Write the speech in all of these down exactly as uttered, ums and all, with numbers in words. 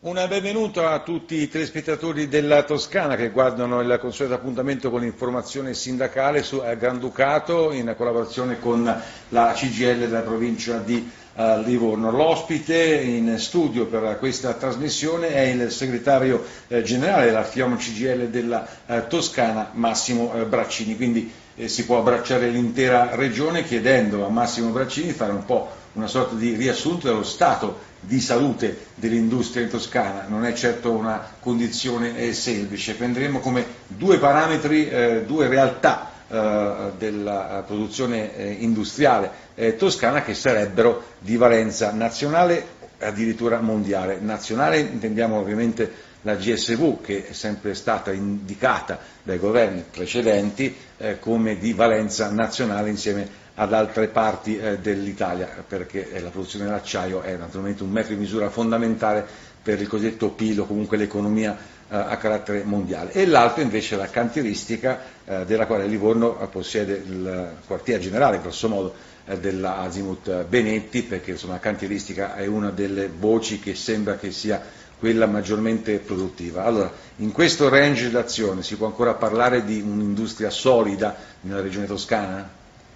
Un benvenuto a tutti i telespettatori della Toscana che guardano il consueto appuntamento con l'informazione sindacale su Granducato in collaborazione con la C G I L della provincia di uh, Livorno. L'ospite in studio per questa trasmissione è il segretario eh, generale della FIOM C G I L della uh, Toscana, Massimo uh, Braccini. Quindi eh, si può abbracciare l'intera regione chiedendo a Massimo Braccini di fare un po' una sorta di riassunto dello stato di salute dell'industria in Toscana. Non è certo una condizione eh, semplice. Prenderemo come due parametri, eh, due realtà eh, della produzione eh, industriale eh, toscana che sarebbero di valenza nazionale, addirittura mondiale. Nazionale intendiamo ovviamente la G S V, che è sempre stata indicata dai governi precedenti eh, come di valenza nazionale insieme ad altre parti eh, dell'Italia, perché eh, la produzione dell'acciaio è naturalmente un metro di misura fondamentale per il cosiddetto P I L o comunque l'economia eh, a carattere mondiale. E l'altro invece è la cantieristica, eh, della quale Livorno eh, possiede il quartier generale, grosso modo, eh, della Azimut Benetti, perché insomma, la cantieristica è una delle voci che sembra che sia quella maggiormente produttiva. Allora, in questo range d'azione si può ancora parlare di un'industria solida nella regione toscana?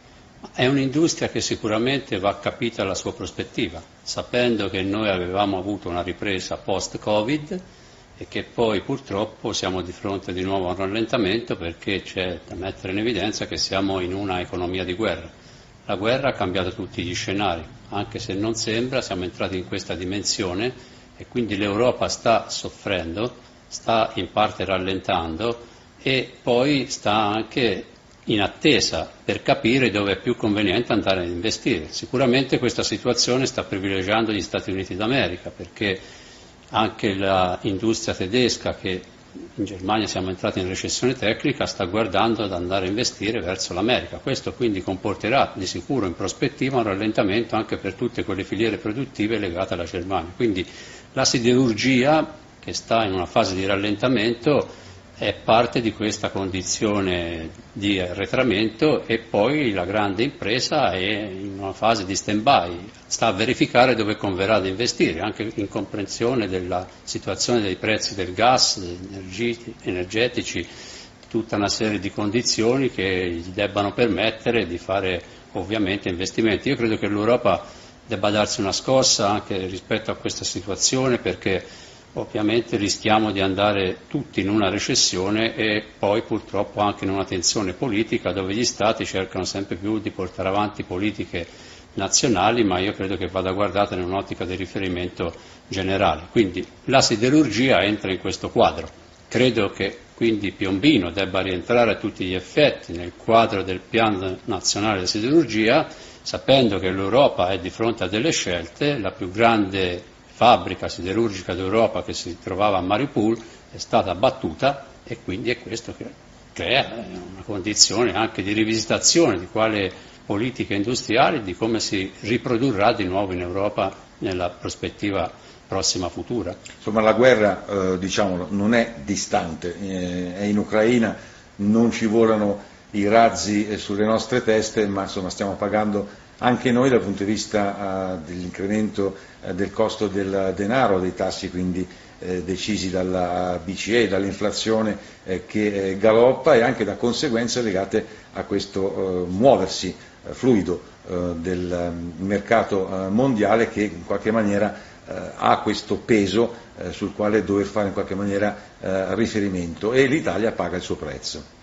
È un'industria che sicuramente va capita la sua prospettiva, sapendo che noi avevamo avuto una ripresa post-Covid e che poi purtroppo siamo di fronte di nuovo a un rallentamento perché c'è da mettere in evidenza che siamo in una economia di guerra. La guerra ha cambiato tutti gli scenari, anche se non sembra, siamo entrati in questa dimensione e quindi l'Europa sta soffrendo, sta in parte rallentando e poi sta anche in attesa per capire dove è più conveniente andare ad investire. Sicuramente questa situazione sta privilegiando gli Stati Uniti d'America perché anche l'industria tedesca, che in Germania siamo entrati in recessione tecnica, sta guardando ad andare a investire verso l'America. Questo quindi comporterà di sicuro in prospettiva un rallentamento anche per tutte quelle filiere produttive legate alla Germania. Quindi la siderurgia, che sta in una fase di rallentamento, è parte di questa condizione di arretramento e poi la grande impresa è in una fase di stand-by, sta a verificare dove converrà ad investire, anche in comprensione della situazione dei prezzi del gas, degli energetici, tutta una serie di condizioni che gli debbano permettere di fare ovviamente investimenti. Io credo che l'Europa debba darsi una scossa anche rispetto a questa situazione perché ovviamente rischiamo di andare tutti in una recessione e poi purtroppo anche in una tensione politica dove gli Stati cercano sempre più di portare avanti politiche nazionali, ma io credo che vada guardata in un'ottica di riferimento generale. Quindi la siderurgia entra in questo quadro. Credo che quindi Piombino debba rientrare a tutti gli effetti nel quadro del piano nazionale di siderurgia, sapendo che l'Europa è di fronte a delle scelte. La più grande fabbrica siderurgica d'Europa che si trovava a Mariupol è stata abbattuta e quindi è questo che crea una condizione anche di rivisitazione di quale politica industriale, di come si riprodurrà di nuovo in Europa nella prospettiva prossima futura. Insomma, la guerra eh, diciamolo, non è distante, eh, è in Ucraina, non ci volano i razzi eh, sulle nostre teste, ma insomma stiamo pagando anche noi dal punto di vista uh, dell'incremento uh, del costo del denaro, dei tassi quindi eh, decisi dalla B C E, dall'inflazione eh, che eh, galoppa e anche da conseguenze legate a questo uh, muoversi uh, fluido uh, del um, mercato uh, mondiale che in qualche maniera uh, ha questo peso uh, sul quale dover fare in qualche maniera uh, riferimento e l'Italia paga il suo prezzo.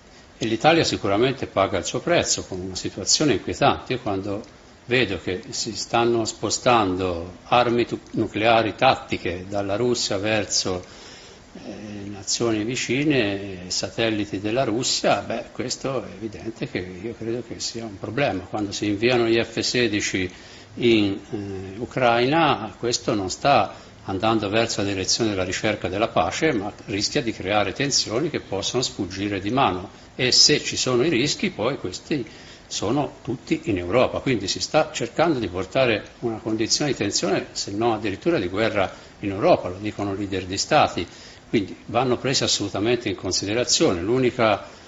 E l'Italia sicuramente paga il suo prezzo con una situazione inquietante. Io quando vedo che si stanno spostando armi nucleari tattiche dalla Russia verso eh, nazioni vicine, satelliti della Russia, beh, questo è evidente che io credo che sia un problema. Quando si inviano gli F sedici in eh, Ucraina, questo non sta andando verso la direzione della ricerca della pace, ma rischia di creare tensioni che possono sfuggire di mano. E se ci sono i rischi, poi questi sono tutti in Europa, quindi si sta cercando di portare una condizione di tensione, se non addirittura di guerra in Europa, lo dicono leader di Stati, quindi vanno presi assolutamente in considerazione. L'unica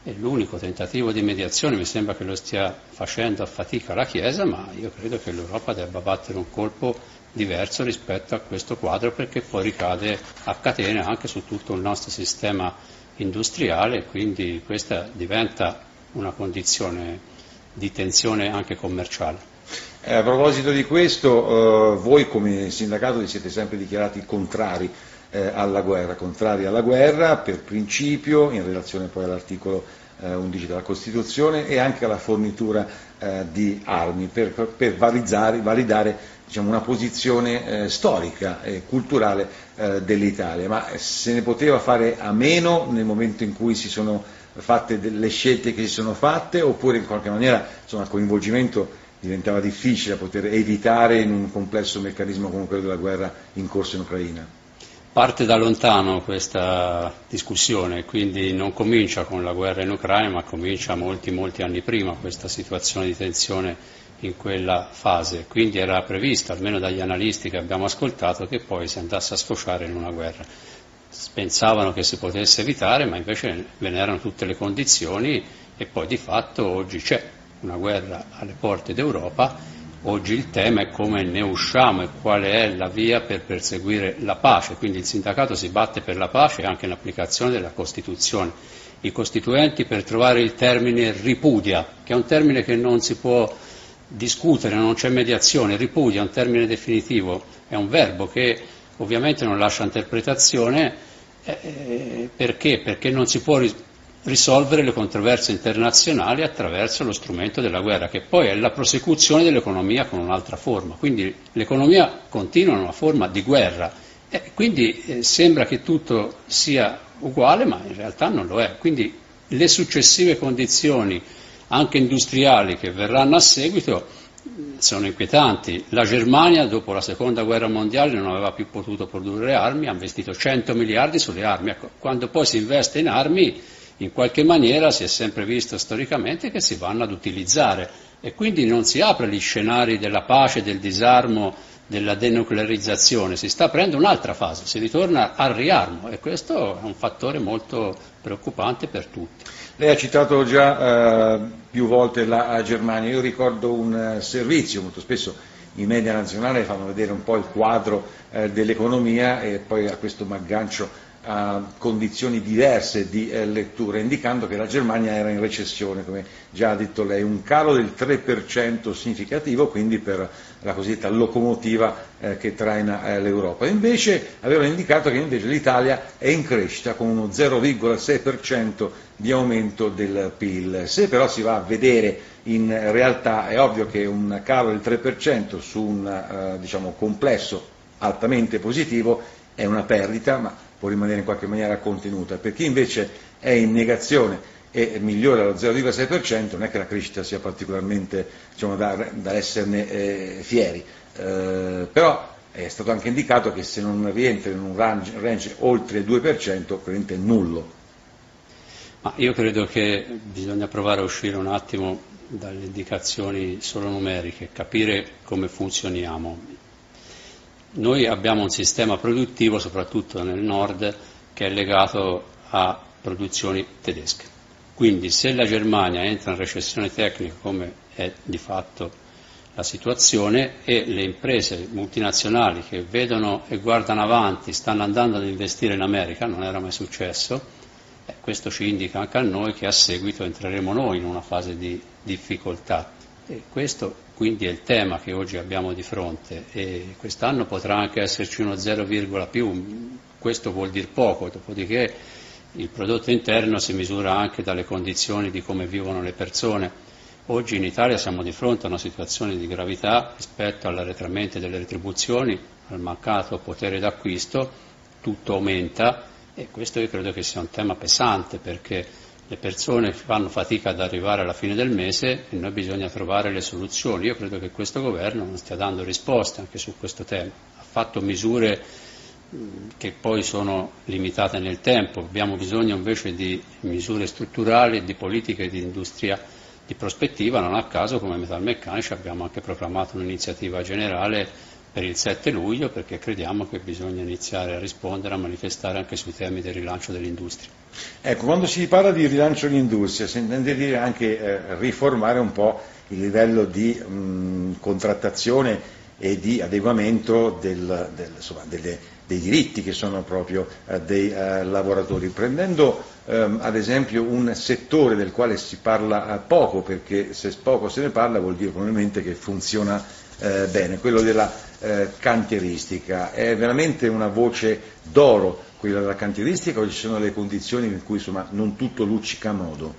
e l'unico tentativo di mediazione mi sembra che lo stia facendo a fatica la Chiesa, ma io credo che l'Europa debba battere un colpo diverso rispetto a questo quadro, perché poi ricade a catena anche su tutto il nostro sistema industriale e quindi questa diventa una condizione di tensione anche commerciale. Eh, a proposito di questo, eh, voi come sindacato vi siete sempre dichiarati contrari eh, alla guerra, contrari alla guerra per principio, in relazione poi all'articolo eh, undici della Costituzione, e anche alla fornitura eh, di armi, per, per validare, validare diciamo, una posizione eh, storica e culturale eh, dell'Italia. Ma se ne poteva fare a meno nel momento in cui si sono fatte delle scelte che si sono fatte, oppure in qualche maniera insomma, il coinvolgimento diventava difficile poter evitare in un complesso meccanismo come quello della guerra in corso in Ucraina? Parte da lontano questa discussione, quindi non comincia con la guerra in Ucraina, ma comincia molti, molti anni prima questa situazione di tensione in quella fase, quindi era prevista, almeno dagli analisti che abbiamo ascoltato, che poi si andasse a sfociare in una guerra. Pensavano che si potesse evitare, ma invece ve ne erano tutte le condizioni e poi di fatto oggi c'è una guerra alle porte d'Europa. Oggi il tema è come ne usciamo e quale è la via per perseguire la pace, quindi il sindacato si batte per la pace e anche in applicazione della Costituzione. I costituenti, per trovare il termine ripudia, che è un termine che non si può discutere, non c'è mediazione, ripudia è un termine definitivo, è un verbo che ovviamente non lascia interpretazione, eh, perché? Perché non si può risolvere le controversie internazionali attraverso lo strumento della guerra, che poi è la prosecuzione dell'economia con un'altra forma, quindi l'economia continua in una forma di guerra, e quindi eh, sembra che tutto sia uguale, ma in realtà non lo è, quindi le successive condizioni anche industriali che verranno a seguito sono inquietanti. La Germania dopo la seconda guerra mondiale non aveva più potuto produrre armi, ha investito cento miliardi sulle armi. Ecco, quando poi si investe in armi, in qualche maniera si è sempre visto storicamente che si vanno ad utilizzare e quindi non si apre gli scenari della pace, del disarmo, della denuclearizzazione, si sta aprendo un'altra fase, si ritorna al riarmo e questo è un fattore molto preoccupante per tutti. Lei ha citato già eh, più volte la Germania, io ricordo un uh, servizio, molto spesso i media nazionali fanno vedere un po' il quadro eh, dell'economia e poi a questo mi aggancio a condizioni diverse di eh, lettura, indicando che la Germania era in recessione, come già ha detto lei, un calo del tre per cento significativo, quindi per la cosiddetta locomotiva eh, che traina eh, l'Europa. Invece avevano indicato che invece l'Italia è in crescita con uno zero virgola sei per cento di aumento del P I L. Se però si va a vedere in realtà è ovvio che un calo del tre per cento su un eh, diciamo, complesso altamente positivo è una perdita, ma può rimanere in qualche maniera contenuta. Per chi invece è in negazione e migliora lo zero virgola sei per cento non è che la crescita sia particolarmente diciamo, da, da esserne eh, fieri, eh, però è stato anche indicato che se non rientra in un range, range oltre il due per cento praticamente è nullo. Ma io credo che bisogna provare a uscire un attimo dalle indicazioni solo numeriche, capire come funzioniamo. Noi abbiamo un sistema produttivo, soprattutto nel nord, che è legato a produzioni tedesche. Quindi se la Germania entra in recessione tecnica, come è di fatto la situazione, e le imprese multinazionali che vedono e guardano avanti stanno andando ad investire in America, non era mai successo, eh, questo ci indica anche a noi che a seguito entreremo noi in una fase di difficoltà. E questo quindi è il tema che oggi abbiamo di fronte e quest'anno potrà anche esserci uno zero, più, questo vuol dire poco, dopodiché il prodotto interno si misura anche dalle condizioni di come vivono le persone. Oggi in Italia siamo di fronte a una situazione di gravità rispetto all'arretramento delle retribuzioni, al mancato potere d'acquisto, tutto aumenta e questo io credo che sia un tema pesante perché le persone fanno fatica ad arrivare alla fine del mese e noi bisogna trovare le soluzioni. Io credo che questo governo non stia dando risposte anche su questo tema. Ha fatto misure che poi sono limitate nel tempo, abbiamo bisogno invece di misure strutturali e di politiche di industria di prospettiva, non a caso come Metalmeccanici abbiamo anche proclamato un'iniziativa generale per il sette luglio, perché crediamo che bisogna iniziare a rispondere, a manifestare anche sui temi del rilancio dell'industria. Ecco, quando si parla di rilancio dell'industria si intende dire anche eh, riformare un po' il livello di mh, contrattazione e di adeguamento del, del, insomma, delle, dei diritti che sono proprio eh, dei eh, lavoratori, prendendo ehm, ad esempio un settore del quale si parla eh, poco, perché se poco se ne parla vuol dire probabilmente che funziona eh, bene, quello della eh, cantieristica. È veramente una voce d'oro quella della cantieristica, o ci sono le condizioni in cui insomma non tutto luccica a modo?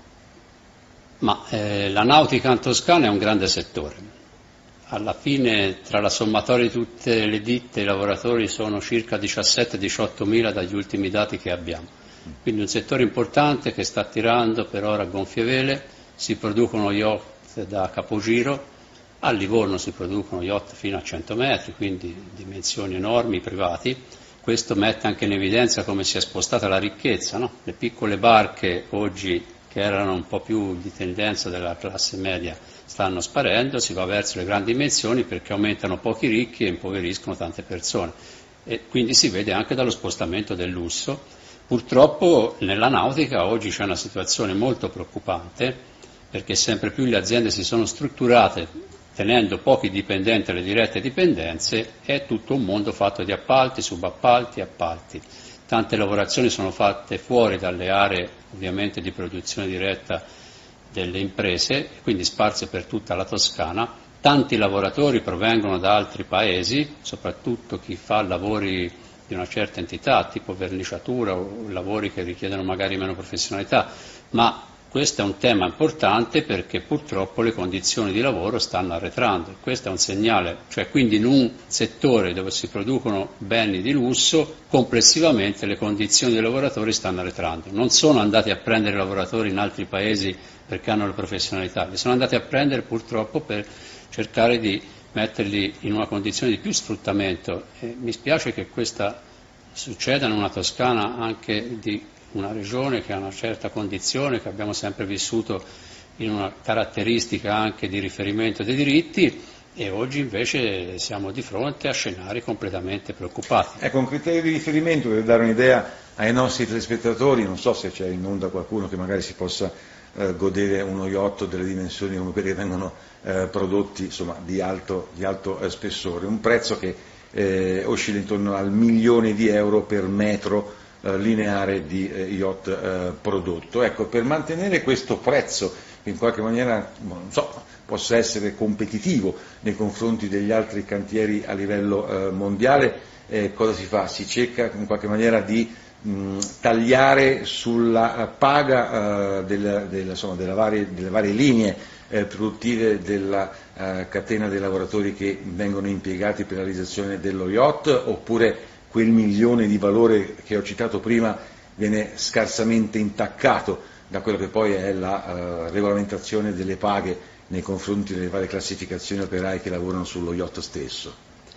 Ma eh, la nautica in Toscana è un grande settore. Alla fine, tra la sommatoria di tutte le ditte, i lavoratori sono circa diciassette diciotto mila dagli ultimi dati che abbiamo. Quindi un settore importante che sta attirando per ora a gonfie vele. Si producono yacht da capogiro, a Livorno si producono yacht fino a cento metri, quindi dimensioni enormi, privati. Questo mette anche in evidenza come si è spostata la ricchezza, no? Le piccole barche oggi, che erano un po' più di tendenza della classe media, stanno sparendo, si va verso le grandi dimensioni perché aumentano pochi ricchi e impoveriscono tante persone. E quindi si vede anche dallo spostamento del lusso. Purtroppo nella nautica oggi c'è una situazione molto preoccupante, perché sempre più le aziende si sono strutturate tenendo pochi dipendenti alle dirette dipendenze. È tutto un mondo fatto di appalti, subappalti, appalti. Tante lavorazioni sono fatte fuori dalle aree ovviamente di produzione diretta delle imprese, quindi sparse per tutta la Toscana. Tanti lavoratori provengono da altri paesi, soprattutto chi fa lavori di una certa entità, tipo verniciatura o lavori che richiedono magari meno professionalità, ma questo è un tema importante perché purtroppo le condizioni di lavoro stanno arretrando. Questo è un segnale, cioè quindi in un settore dove si producono beni di lusso, complessivamente le condizioni dei lavoratori stanno arretrando. Non sono andati a prendere lavoratori in altri paesi perché hanno le professionalità, li sono andati a prendere purtroppo per cercare di metterli in una condizione di più sfruttamento. E mi spiace che questa succeda in una Toscana anche di una regione che ha una certa condizione, che abbiamo sempre vissuto in una caratteristica anche di riferimento dei diritti, e oggi invece siamo di fronte a scenari completamente preoccupati. Ecco, un criterio di riferimento per dare un'idea ai nostri telespettatori, non so se c'è in onda qualcuno che magari si possa eh, godere uno yacht delle dimensioni come quelli che vengono eh, prodotti, insomma, di alto, di alto eh, spessore, un prezzo che eh, oscilla intorno al milione di euro per metro lineare di eh, yacht eh, prodotto. Ecco, per mantenere questo prezzo che in qualche maniera non so, possa essere competitivo nei confronti degli altri cantieri a livello eh, mondiale, eh, cosa si fa? Si cerca in qualche maniera di mh, tagliare sulla paga eh, del, del, insomma, delle, varie, delle varie linee eh, produttive della eh, catena dei lavoratori che vengono impiegati per la realizzazione dello yacht, oppure quel milione di valore che ho citato prima viene scarsamente intaccato da quello che poi è la uh, regolamentazione delle paghe nei confronti delle varie classificazioni operaie che lavorano sullo yacht stesso?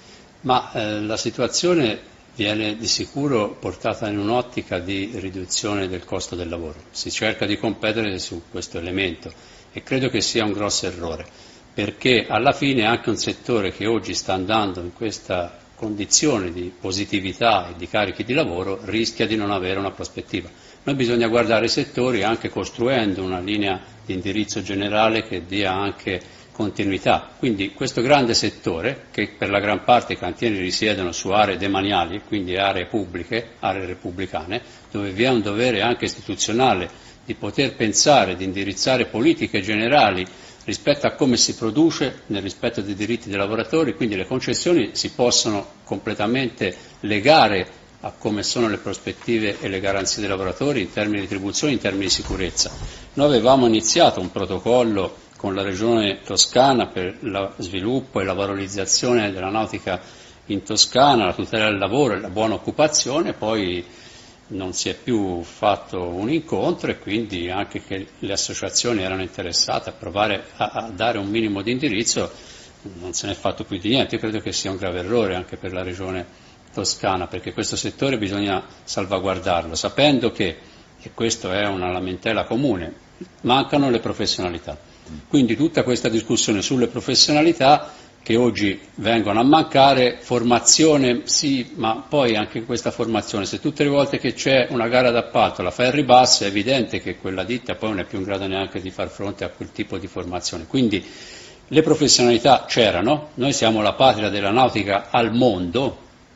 Ma eh, la situazione viene di sicuro portata in un'ottica di riduzione del costo del lavoro. Si cerca di competere su questo elemento e credo che sia un grosso errore, perché alla fine anche un settore che oggi sta andando in questa condizione di positività e di carichi di lavoro rischia di non avere una prospettiva. Noi bisogna guardare i settori anche costruendo una linea di indirizzo generale che dia anche continuità. Quindi questo grande settore, che per la gran parte i cantieri risiedono su aree demaniali, quindi aree pubbliche, aree repubblicane, dove vi è un dovere anche istituzionale di poter pensare, di indirizzare politiche generali rispetto a come si produce nel rispetto dei diritti dei lavoratori, quindi le concessioni si possono completamente legare a come sono le prospettive e le garanzie dei lavoratori in termini di retribuzione, in termini di sicurezza. Noi avevamo iniziato un protocollo con la Regione Toscana per lo sviluppo e la valorizzazione della nautica in Toscana, la tutela del lavoro e la buona occupazione, poi non si è più fatto un incontro e quindi anche che le associazioni erano interessate a provare a, a dare un minimo di indirizzo, non se ne è fatto più di niente. Io credo che sia un grave errore anche per la Regione Toscana, perché questo settore bisogna salvaguardarlo, sapendo che, e questa è una lamentela comune, mancano le professionalità. Quindi tutta questa discussione sulle professionalità che oggi vengono a mancare. Formazione sì, ma poi anche questa formazione, se tutte le volte che c'è una gara d'appalto la fai al ribasso, è evidente che quella ditta poi non è più in grado neanche di far fronte a quel tipo di formazione. Quindi le professionalità c'erano, noi siamo la patria della nautica al mondo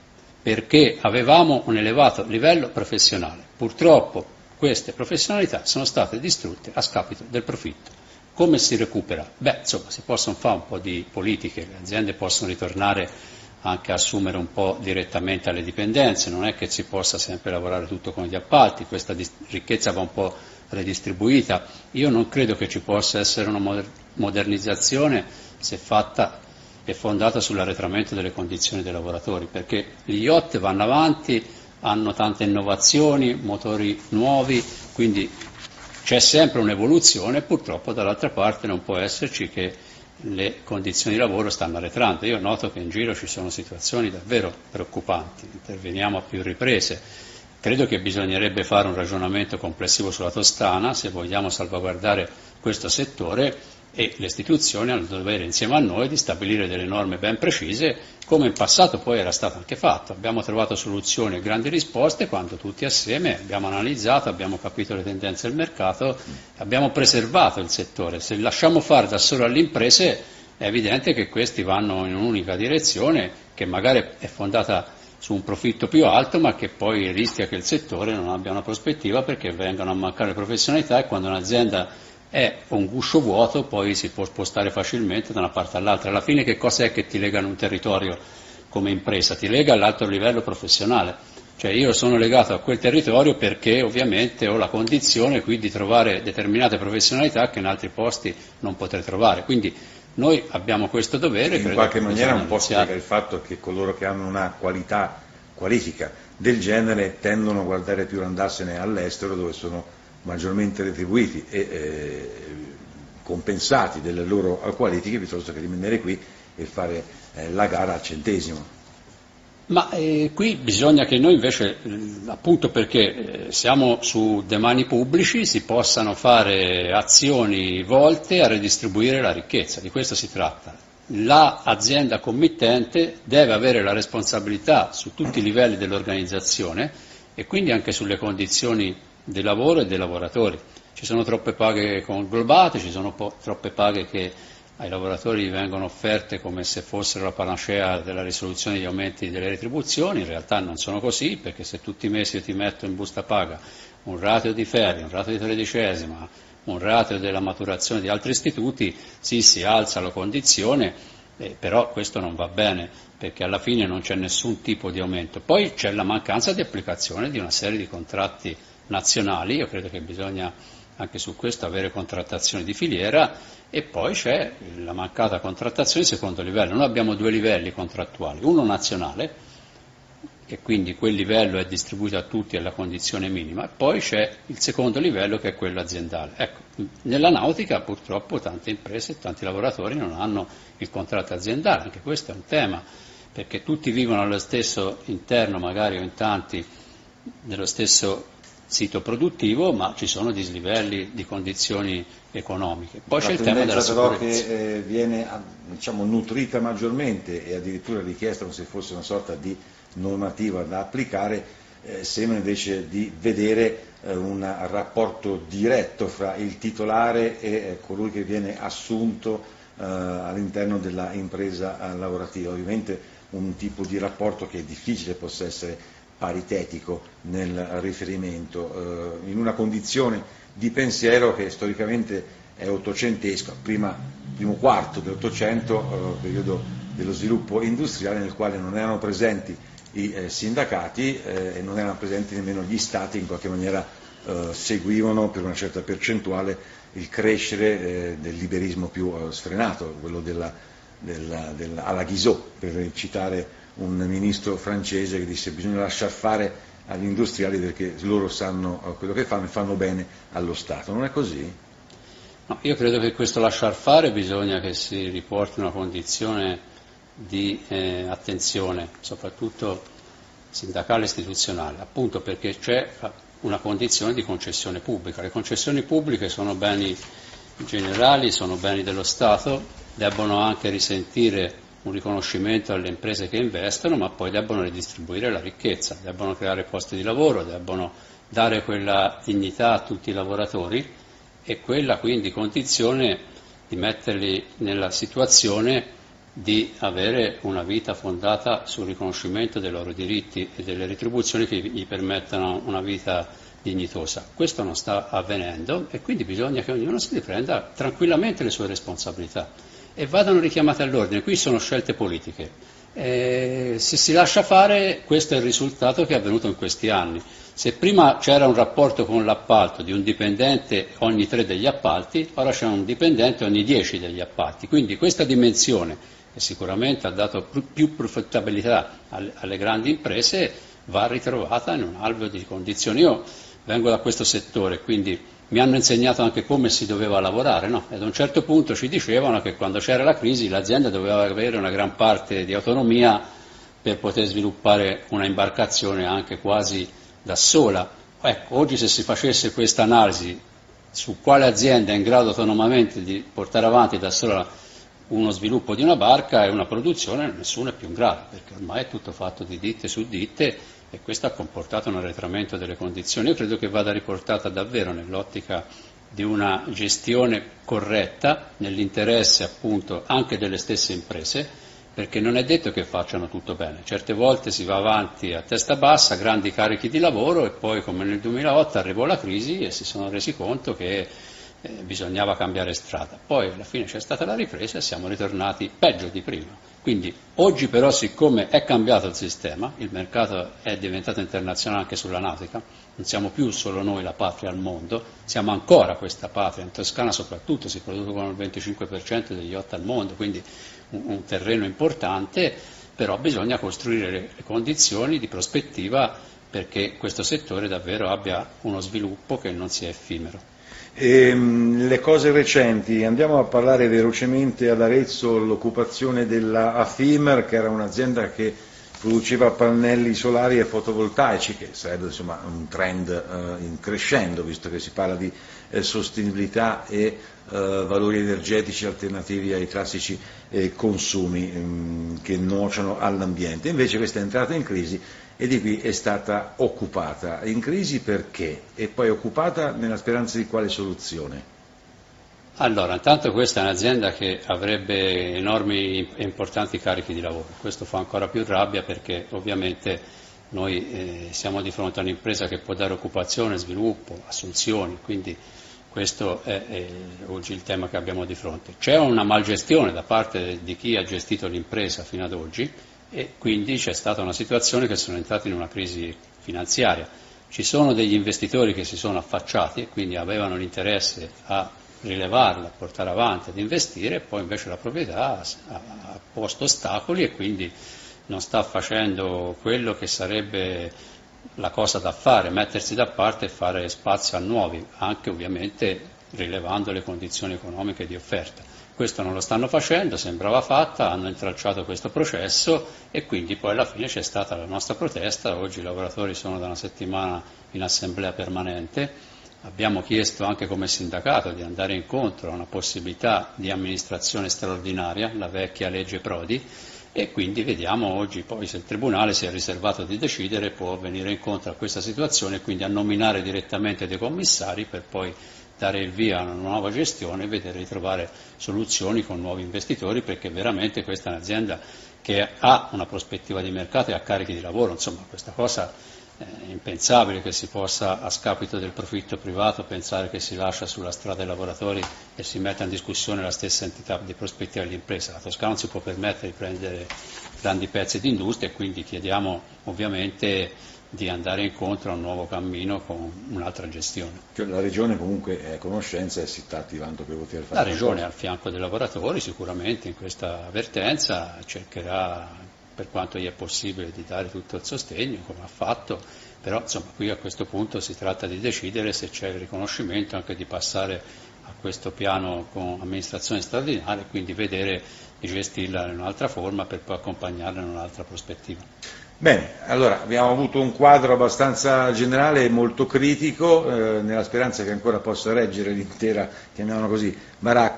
perché avevamo un elevato livello professionale. Purtroppo queste professionalità sono state distrutte a scapito del profitto. Come si recupera? Beh, insomma, si possono fare un po' di politiche, le aziende possono ritornare anche a assumere un po' direttamente alle dipendenze, non è che si possa sempre lavorare tutto con gli appalti, questa ricchezza va un po' redistribuita. Io non credo che ci possa essere una modernizzazione se fatta e fondata sull'arretramento delle condizioni dei lavoratori, perché gli yacht vanno avanti, hanno tante innovazioni, motori nuovi, quindi c'è sempre un'evoluzione e purtroppo dall'altra parte non può esserci che le condizioni di lavoro stanno arretrando. Io noto che in giro ci sono situazioni davvero preoccupanti, interveniamo a più riprese. Credo che bisognerebbe fare un ragionamento complessivo sulla Toscana se vogliamo salvaguardare questo settore e le istituzioni hanno il dovere insieme a noi di stabilire delle norme ben precise, come in passato poi era stato anche fatto. Abbiamo trovato soluzioni e grandi risposte quando tutti assieme abbiamo analizzato, abbiamo capito le tendenze del mercato, abbiamo preservato il settore. Se lasciamo fare da solo alle imprese è evidente che questi vanno in un'unica direzione che magari è fondata su un profitto più alto ma che poi rischia che il settore non abbia una prospettiva perché vengano a mancare professionalità e quando un'azienda è un guscio vuoto poi si può spostare facilmente da una parte all'altra. Alla fine che cosa è che ti lega in un territorio come impresa? Ti lega all'alto livello professionale, cioè io sono legato a quel territorio perché ovviamente ho la condizione qui di trovare determinate professionalità che in altri posti non potrei trovare, quindi noi abbiamo questo dovere. In qualche maniera un po' spiega il fatto che coloro che hanno una qualità, qualifica del genere tendono a guardare più andarsene all'estero dove sono maggiormente retribuiti e eh, compensati delle loro qualifiche piuttosto che rimanere qui e fare eh, la gara al centesimo. Ma eh, qui bisogna che noi invece, eh, appunto perché eh, siamo su demani pubblici, si possano fare azioni volte a redistribuire la ricchezza, di questo si tratta. L'azienda committente deve avere la responsabilità su tutti i livelli dell'organizzazione e quindi anche sulle condizioni del lavoro e dei lavoratori. Ci sono troppe paghe conglobate, ci sono po- troppe paghe che ai lavoratori vengono offerte come se fossero la panacea della risoluzione degli aumenti delle retribuzioni, in realtà non sono così, perché se tutti i mesi io ti metto in busta paga un rateo di ferie, un rateo di tredicesima, un rateo della maturazione di altri istituti, sì, si alza la condizione, eh, però questo non va bene, perché alla fine non c'è nessun tipo di aumento. Poi c'è la mancanza di applicazione di una serie di contratti nazionali, io credo che bisogna anche su questo avere contrattazione di filiera e poi c'è la mancata contrattazione di secondo livello. Noi abbiamo due livelli contrattuali, uno nazionale, e quindi quel livello è distribuito a tutti alla condizione minima, e poi c'è il secondo livello che è quello aziendale. Ecco, nella nautica purtroppo tante imprese e tanti lavoratori non hanno il contratto aziendale, anche questo è un tema, perché tutti vivono allo stesso interno, magari o in tanti, dello stesso sito produttivo, ma ci sono dislivelli di condizioni economiche. Poi la c'è il tema della però sicurezza. che eh, viene diciamo, nutrita maggiormente e addirittura richiesta come se fosse una sorta di normativa da applicare, eh, sembra invece di vedere eh, un rapporto diretto fra il titolare e eh, colui che viene assunto eh, all'interno della impresa eh, lavorativa. Ovviamente un tipo di rapporto che è difficile possa essere paritetico nel riferimento, eh, in una condizione di pensiero che storicamente è ottocentesca, prima, primo quarto dell'Ottocento, eh, periodo dello sviluppo industriale nel quale non erano presenti i eh, sindacati eh, e non erano presenti nemmeno gli stati, in qualche maniera eh, seguivano per una certa percentuale il crescere eh, del liberismo più eh, sfrenato, quello della, della, della, alla Guizot, per citare un ministro francese che disse bisogna lasciar fare agli industriali perché loro sanno quello che fanno e fanno bene allo Stato. Non è così? No, io credo che questo lasciar fare bisogna che si riporti una condizione di eh, attenzione, soprattutto sindacale e istituzionale, appunto perché c'è una condizione di concessione pubblica. Le concessioni pubbliche sono beni generali, sono beni dello Stato, debbono anche risentire un riconoscimento alle imprese che investono, ma poi debbono ridistribuire la ricchezza, debbono creare posti di lavoro, debbono dare quella dignità a tutti i lavoratori e quella quindi condizione di metterli nella situazione di avere una vita fondata sul riconoscimento dei loro diritti e delle retribuzioni che gli permettano una vita dignitosa. Questo non sta avvenendo e quindi bisogna che ognuno si riprenda tranquillamente le sue responsabilità e vadano richiamate all'ordine. Qui sono scelte politiche. Eh, se si lascia fare, questo è il risultato che è avvenuto in questi anni. Se prima c'era un rapporto con l'appalto di un dipendente ogni tre degli appalti, ora c'è un dipendente ogni dieci degli appalti. Quindi questa dimensione, che sicuramente ha dato più profittabilità alle, alle grandi imprese, va ritrovata in un alveo di condizioni. Io vengo da questo settore, quindi mi hanno insegnato anche come si doveva lavorare, no? Ed a un certo punto ci dicevano che quando c'era la crisi l'azienda doveva avere una gran parte di autonomia per poter sviluppare una imbarcazione anche quasi da sola. Ecco, oggi se si facesse questa analisi su quale azienda è in grado autonomamente di portare avanti da sola uno sviluppo di una barca e una produzione, nessuno è più in grado, perché ormai è tutto fatto di ditte su ditte e questo ha comportato un arretramento delle condizioni. Io credo che vada riportata davvero nell'ottica di una gestione corretta, nell'interesse appunto anche delle stesse imprese, perché non è detto che facciano tutto bene. Certe volte si va avanti a testa bassa, grandi carichi di lavoro e poi come nel duemilaotto arrivò la crisi e si sono resi conto che eh, bisognava cambiare strada. Poi alla fine c'è stata la ripresa e siamo ritornati peggio di prima. Quindi oggi però, siccome è cambiato il sistema, il mercato è diventato internazionale anche sulla nautica, non siamo più solo noi la patria al mondo, siamo ancora questa patria, in Toscana soprattutto si producono il venticinque per cento degli yacht al mondo, quindi un, un terreno importante, però bisogna costruire le, le condizioni di prospettiva perché questo settore davvero abbia uno sviluppo che non sia effimero. E, le cose recenti, andiamo a parlare velocemente ad Arezzo, l'occupazione della Afimer, che era un'azienda che produceva pannelli solari e fotovoltaici, che sarebbe insomma un trend eh, in crescendo, visto che si parla di eh, sostenibilità e eh, valori energetici alternativi ai classici eh, consumi ehm, che nuocciono all'ambiente. Invece questa è entrata in crisi e di qui è stata occupata. In crisi perché? E poi occupata nella speranza di quale soluzione? Allora, intanto questa è un'azienda che avrebbe enormi e importanti carichi di lavoro, questo fa ancora più rabbia perché ovviamente noi eh, siamo di fronte a un'impresa che può dare occupazione, sviluppo, assunzioni, quindi questo è, è oggi il tema che abbiamo di fronte. C'è una malgestione da parte di chi ha gestito l'impresa fino ad oggi e quindi c'è stata una situazione che sono entrati in una crisi finanziaria. Ci sono degli investitori che si sono affacciati e quindi avevano l'interesse a rilevarla, a portare avanti, ad investire, e poi invece la proprietà ha posto ostacoli e quindi non sta facendo quello che sarebbe la cosa da fare, mettersi da parte e fare spazio a nuovi, anche ovviamente rilevando le condizioni economiche di offerta. Questo non lo stanno facendo, sembrava fatta, hanno intralciato questo processo e quindi poi alla fine c'è stata la nostra protesta, oggi i lavoratori sono da una settimana in assemblea permanente, abbiamo chiesto anche come sindacato di andare incontro a una possibilità di amministrazione straordinaria, la vecchia legge Prodi, e quindi vediamo oggi poi se il Tribunale si è riservato di decidere, può venire incontro a questa situazione e quindi a nominare direttamente dei commissari per poi dare il via a una nuova gestione e vedere di trovare soluzioni con nuovi investitori, perché veramente questa è un'azienda che ha una prospettiva di mercato e ha carichi di lavoro, insomma questa cosa è impensabile che si possa a scapito del profitto privato pensare che si lascia sulla strada i lavoratori e si metta in discussione la stessa entità di prospettiva dell'impresa. La Toscana non si può permettere di prendere grandi pezzi di industria e quindi chiediamo ovviamente di andare incontro a un nuovo cammino con un'altra gestione. Cioè, la Regione comunque è a conoscenza e si sta attivando per poter fare La Regione è al fianco dei lavoratori sicuramente in questa avvertenza, cercherà per quanto gli è possibile di dare tutto il sostegno come ha fatto, però insomma qui a questo punto si tratta di decidere se c'è il riconoscimento anche di passare a questo piano con amministrazione straordinaria e quindi vedere di gestirla in un'altra forma per poi accompagnarla in un'altra prospettiva. Bene, allora abbiamo avuto un quadro abbastanza generale e molto critico, eh, nella speranza che ancora possa reggere l'intera, chiamiamola così, baracca.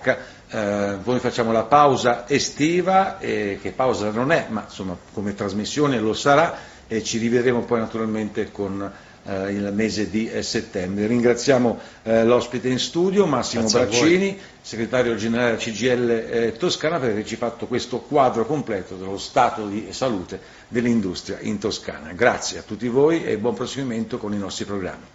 Eh, noi facciamo la pausa estiva, eh, che pausa non è, ma insomma come trasmissione lo sarà, e ci rivedremo poi naturalmente con eh, il mese di eh, settembre. Ringraziamo eh, l'ospite in studio, Massimo Grazie Braccini, segretario generale della C G I L eh, Toscana, per averci fatto questo quadro completo dello stato di salute dell'industria in Toscana. Grazie a tutti voi e buon proseguimento con i nostri programmi.